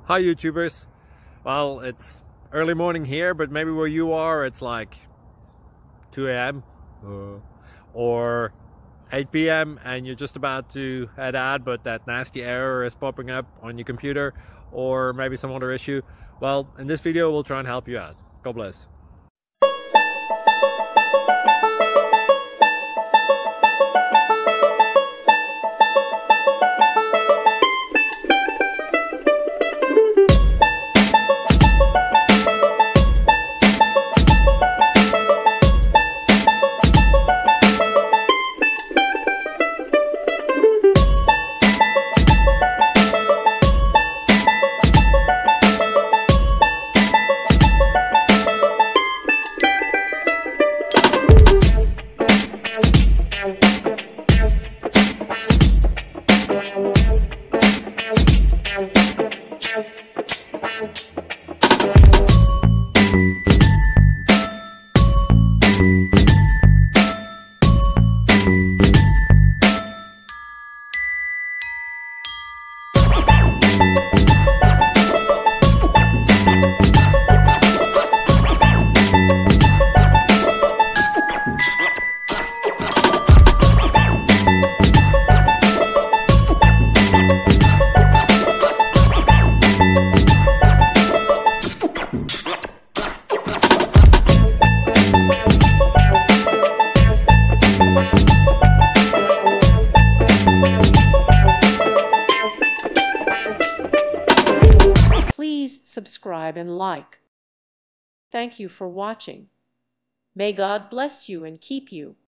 Hi YouTubers. Well, it's early morning here, but maybe where you are it's like 2 a.m. or 8 p.m. and you're just about to head out, but that nasty error is popping up on your computer, or maybe some other issue. Well, in this video we'll try and help you out. God bless. Please subscribe and like. Thank you for watching. May God bless you and keep you.